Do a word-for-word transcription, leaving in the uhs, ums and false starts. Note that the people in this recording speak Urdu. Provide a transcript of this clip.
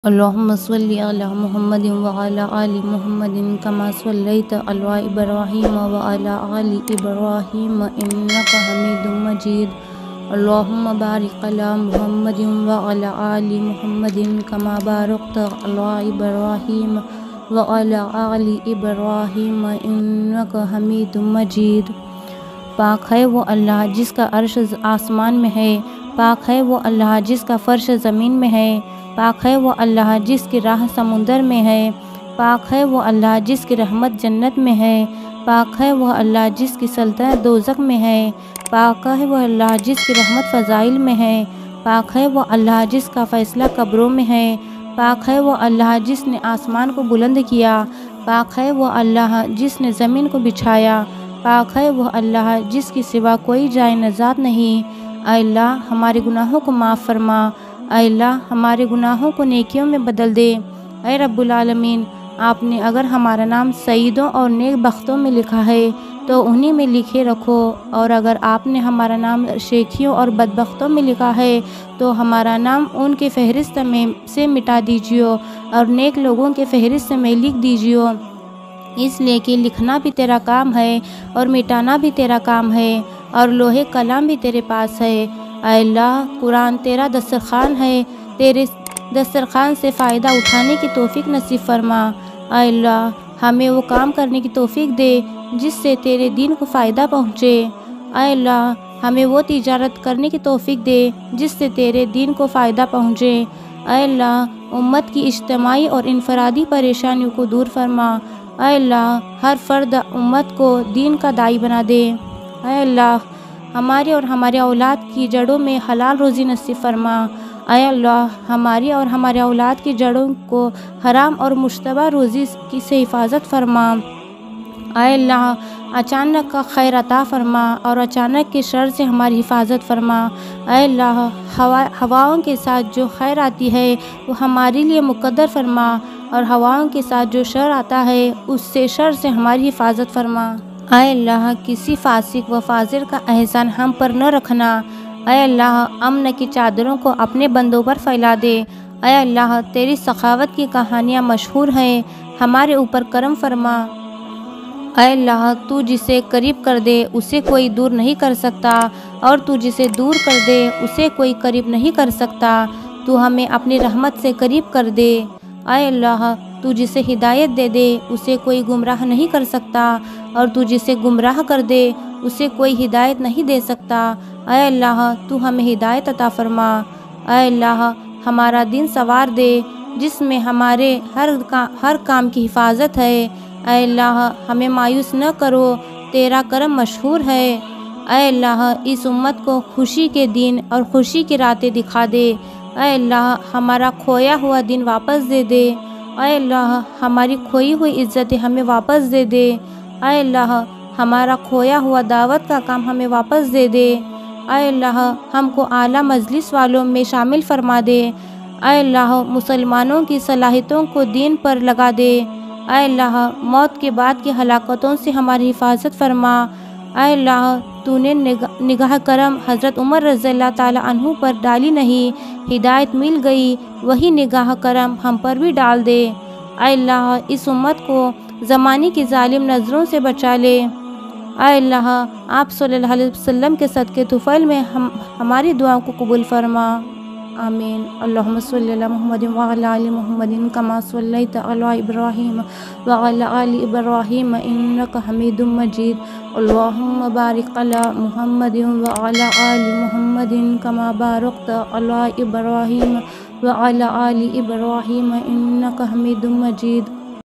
اللهم صل على محمد وعلى آل محمد كما صليت على إبراهيم وعلى آل إبراهيم إنك حميد مجيد. اللهم بارك على محمد وعلى آل محمد كما باركت على إبراهيم وعلى آل إبراهيم إنك حميد مجيد. پاک ہے وہ اللہ جس کا عرش آسمان میں ہے، پاک ہے وہ اللہ جس کا فرش زمین میں ہے، پاک ہے وہ اللہ جس کی راہ سمندر میں ہے، پاک ہے وہ اللہ جس کی رحمت جنت میں ہے، پاک ہے وہ اللہ جس کی سلطنت دوزخ میں ہے، پاک ہے وہ اللہ جس کی رحمت فضائل میں ہے، پاک ہے وہ اللہ جس کا فیصلہ قبروں میں ہے، پاک ہے وہ اللہ جس نے آسمان کو بلند کیا، پاک ہے وہ اللہ جس نے زمین کو بچھایا، پاک ہے وہ اللہ جس کی سوا کوئی جائے نجات نہیں۔ اے اللہ ہمارے گناہوں کو معاف فرما، اے اللہ ہمارے گناہوں کو نیکیوں میں بدل دے۔ اے رب العالمین، آپ نے اگر ہمارا نام سعیدوں اور نیک بختوں میں لکھا ہے تو انہی میں لکھے رکھو، اور اگر آپ نے ہمارا نام شیخیوں اور بدبختوں میں لکھا ہے تو ہمارا نام ان کے فہرست میں سے مٹا دیجیے اور نیک لوگوں کے فہرست میں لکھ دیجیے، اس لیے کہ لکھنا بھی تیرا کام ہے اور مٹانا بھی تیرا کام ہے، اور لوح قلم بھی تیرے پاس ہے۔ اے اللہ قرآن تیرا دسترخوان ہے، تیرے دسترخوان سے فائدہ اٹھانے کی توفیق نصیب فرما۔ اے اللہ ہمیں وہ کام کرنے کی توفیق دے جس سے تیرے دین کو فائدہ پہنچے۔ اے اللہ ہمیں وہ تجارت کرنے کی توفیق دے جس سے تیرے دین کو فائدہ پہنچے۔ اے اللہ امت کی اجتماعی اور انفرادی پریشانیوں کو دور فرما۔ اے اللہ ہر فرد امت کو دین کا داعی بنا دے۔ اے اللہ ہمارے اور ہمارے اولاد کی جڑوں میں حلال روزی نصیب فرما۔ اے اللہ ہماری اور ہمارے اولاد کی جڑوں کو حرام اور مشتبہ روزی کی سے حفاظت فرما۔ اے اللہ اچانک کا خیر عطا فرما اور اچانک کے شر سے ہماری حفاظت فرما۔ اے اللہ ہوا ہواؤں کے ساتھ جو خیر آتی ہے وہ ہمارے لیے مقدر فرما، اور ہواؤں کے ساتھ جو شر آتا ہے اس سے شر سے ہماری حفاظت فرما۔ اے اللہ کسی فاسق و فاجر کا احسان ہم پر نہ رکھنا۔ اے اللہ امن کی چادروں کو اپنے بندوں پر پھیلا دے۔ اے اللہ تیری سخاوت کی کہانیاں مشہور ہیں، ہمارے اوپر کرم فرما۔ اے اللہ تو جسے قریب کر دے اسے کوئی دور نہیں کر سکتا، اور تو جسے دور کر دے اسے کوئی قریب نہیں کر سکتا۔ تو ہمیں اپنی رحمت سے قریب کر دے۔ اے اللہ تو جسے ہدایت دے دے اسے کوئی گمراہ نہیں کر سکتا، اور تو جسے گمراہ کر دے اسے کوئی ہدایت نہیں دے سکتا۔ اے اللہ تو ہمیں ہدایت عطا فرما۔ اے اللہ ہمارا دین سنوار دے جس میں ہمارے ہر کا ہر کام کی حفاظت ہے۔ اے اللہ ہمیں مایوس نہ کرو، تیرا کرم مشہور ہے۔ اے اللہ اس امت کو خوشی کے دن اور خوشی کی راتیں دکھا دے۔ اے اللہ ہمارا کھویا ہوا دن واپس دے دے۔ اے اللہ ہماری کھوئی ہوئی عزتیں ہمیں واپس دے دے۔ اے اللہ ہمارا کھویا ہوا دعوت کا کام ہمیں واپس دے دے۔ اے اللہ ہم کو اعلیٰ مجلس والوں میں شامل فرما دے۔ اے اللہ مسلمانوں کی صلاحیتوں کو دین پر لگا دے۔ اے اللہ موت کے بعد کی ہلاکتوں سے ہماری حفاظت فرما۔ اے اللہ تو نے نگاہ کرم حضرت عمر رضی اللہ تعالیٰ عنہ پر ڈالی نہیں، ہدایت مل گئی، وہی نگاہ کرم ہم پر بھی ڈال دے۔ اے اللہ اس امت کو زمانے کی ظالم نظروں سے بچا لے۔ اے اللہ آپ صلی اللہ علیہ وسلم کے صدقے طفیل میں ہم ہماری دعاؤں کو قبول فرما۔ آمین۔ اللہم صلی علی محمد وعلی آل محمد کما صلیت علی ابراہیم وعلی آل ابراہیم انک حمید مجید۔ اللہم بارک علی محمد وعلی آل محمد کما بارکت علی ابراہیم وعلی آل ابراہیم انک حمید مجید۔